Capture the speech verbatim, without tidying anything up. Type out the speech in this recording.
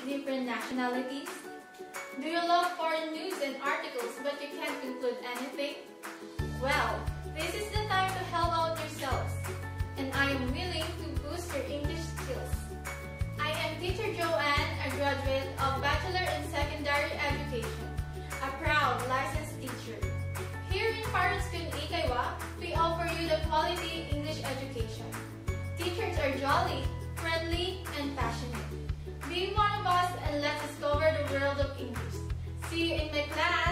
different nationalities? Do you love foreign news and articles but you can't conclude anything? Well, this is the time to help out yourselves, and I am willing to boost your English skills. I am Teacher Joanne, a graduate of Bachelor in Secondary Education, a proud licensed teacher. Here in Parents Kun Ikaywa, we offer you the quality English education. Teachers are jolly, friendly, and passionate. Be one of us and let's discover the world of English. See you in my class!